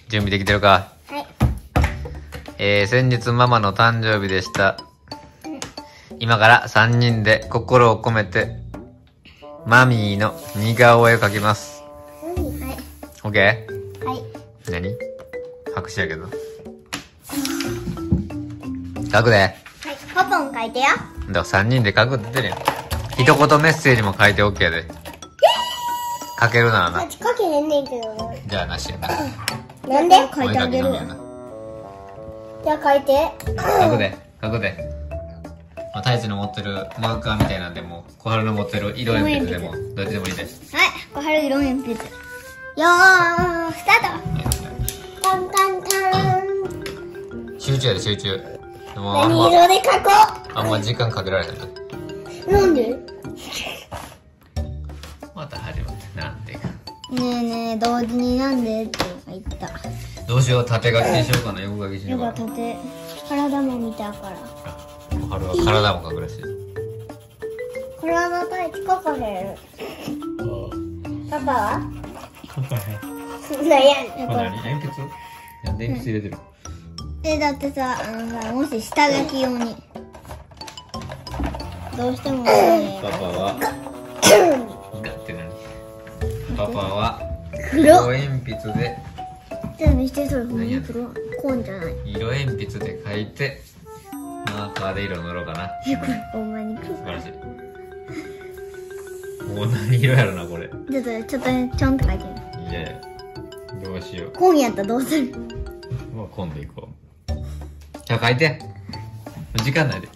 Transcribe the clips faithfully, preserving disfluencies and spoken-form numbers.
準備できてるか？ はい。 えー、先日ママの誕生日でした。今からさんにんで心を込めて、マミーの似顔絵を描きます。 はい。 オッケー？はい。 何？拍手やけど。書くで。 はい。パパも書いてよ。 だからさんにんで書くって言ってるやん。一言メッセージも書いて OK やで。書けるならな。 書けへんねんけどな。 じゃあなしやな。 なんで？書いてあげるやん。じゃあ書いて。 書くで。書くで。まあ、タイツの持ってるマーカーみたいなんでも、小春の持ってる色鉛筆でも、どっちでもいいです。 はい、小春色鉛筆。よー、スタート。カンカンカン。 集中やで、集中。もう何色で書こう。あんま時間かけられへんと。 う。なんで？ また始まった。なんでか。 ねえねえ、同時になんでって言った。 どうしよう、縦書きにしようかな、横書きしようかな。 横縦。体も見たから。 小春は体も書くらしい。 体タイツ書かへん。パパは？ 書かへん。 何やねん。 これ何？鉛筆？なんで鉛筆入れてる？ え、だってさ、あのさ、もし下書き用に。どうしてもね。 パパは、だって何？パパは、 黒。 色鉛筆で、 ちょっと見せて、それ、ほんまに黒。コーンじゃない。 色鉛筆で書いて、マーカーで色塗ろうかな。 え、これ、ほんまに黒。 素晴らしい。もう何色やろな、これ。 ちょっと、ちょっとね、ちょんって書いてみる。 いやいや、どうしよう。 コーンやったらどうする？ もう今度行こう。じゃあ書いて。時間ないで。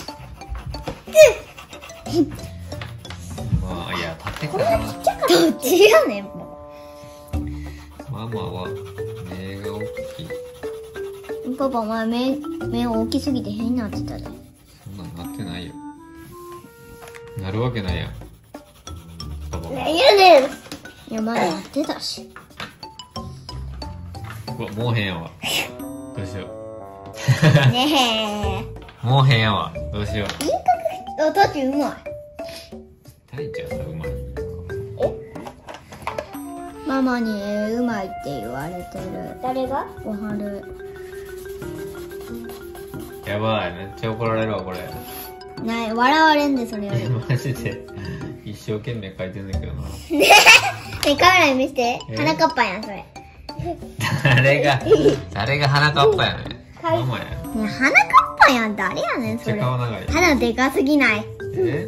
まあ、いや、立ってからな。 どっちやねん、もママは、目が大きい。 う。パパ、お前、目、目大きすぎて変になってたで。 そんなんなってないよ。なるわけないやん。パパも。 何やねん。いや、まだなってたし。 うわ、もう変やわ。どうしよねう。もう変やわ。どうしよう。 え。いいかく、あ、だってうまい。 大ちゃんさ、うまい。 ママにうまいって言われてる。誰が？小春。 やばい、めっちゃ怒られるわ、これ。 ない、笑われんで、それより。 マジで。一生懸命書いてんだけどな。 ねえ、カメラに見せて。 え鼻かっぱやん、それ。 誰が、誰が鼻かっぱやねん。 はいママや。 ねえ、鼻かっぱやん、誰やねん、それ。 めっちゃ顔長い。 鼻でかすぎない。 え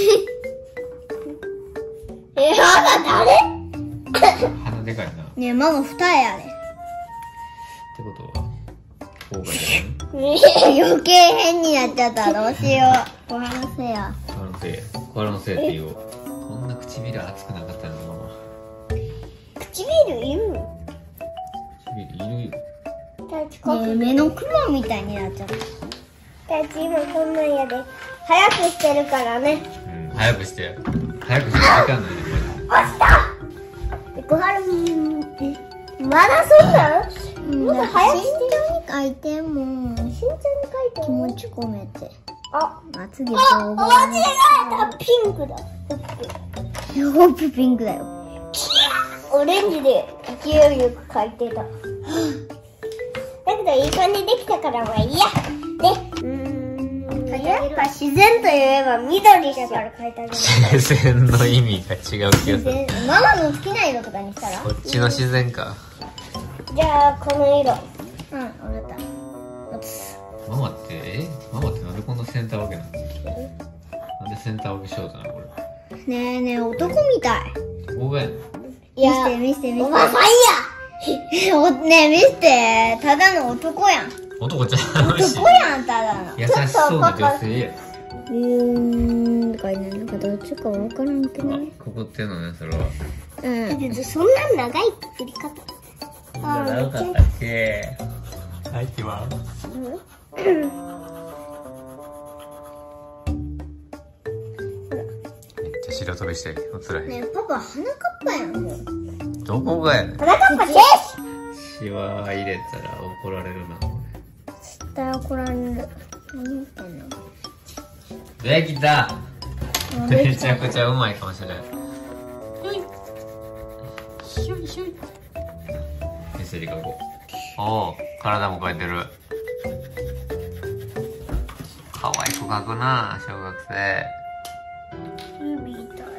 え、鼻誰？ 鼻でかいな。っねえ、ママ二重やで。 てことは、こうがいいねえ、余計変になっちゃった。どうしよう。ごめんなさいや。 小原のせい。小原のせいって言おう。こんな唇熱くなかったの、ママ。 唇いる？ 唇いるよ。 ねえ、目のクマみたいになっちゃった。タイツ今こんなんやで。早くしてるからね。 うん、早くして。早くして時間ないね、 押した！小春、え、まだそんなん？もっと早くして。慎重に書いても。慎重に書いて気持ち込めて。あ、まつげと。あ、間違えた！ピンクだ。ホップピンクだよ。オレンジで勢いよく書いてた。だけどいい感じできたからまあいいや。で、うーん、やっぱ自然といえば緑だから書いてあげる。 自然の意味が違う気がする。 ママの好きな色とかにしたら？ こっちの自然か。 じゃあこの色。うん、わかった。 ママって、えママってなんでこんなセンター分けなの？なんでセンター分けしようとなのこれ。 ねえねえ、男みたい。 ここがやねん。 いや、見せて見せて見せて。おばさんやおねえ見せて。ただの男やん。 男ちゃうし。 男やん、ただの。 優しそうな女性や。 うーん、とかね、なんかどっちかわからんけどね。 ここってんのね、それは。 うん。そんな長い振り方。 長かったっけ？相手は？めっちゃ白飛びしてる。映らへん。 ねえ、パパ鼻かっぱやん、もう。 どこがやねん。 鼻かっぱです。 シワ入れたら怒られるな。 絶対怒られる。何言ってんの？ できた。めちゃくちゃうまいかもしれない。ひょいひょいひょい。手すりがこう。 おお、体も描いてる。可愛く描くな、小学生。 みたい。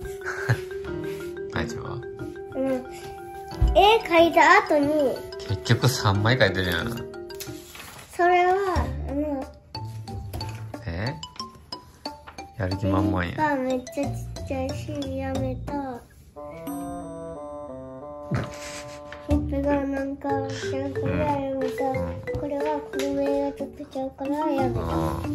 大丈夫？ うん。絵描いた後に。 結局さんまい描いてるやん。 それは、あの。 え？やる気満々や。 がめっちゃちっちゃいし、やめた。ほっぺがなんかちゃうからやめた、うん、これはこの目がちょっとちゃうからやめた、うん、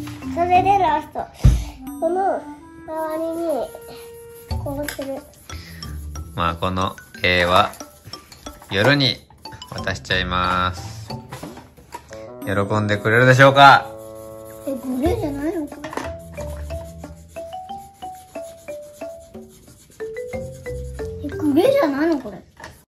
それでラストこの周りにこうする。 まあこの絵は夜に渡しちゃいます。喜んでくれるでしょうか。 え、グレーじゃないのこれ。え、グレーじゃないのこれ。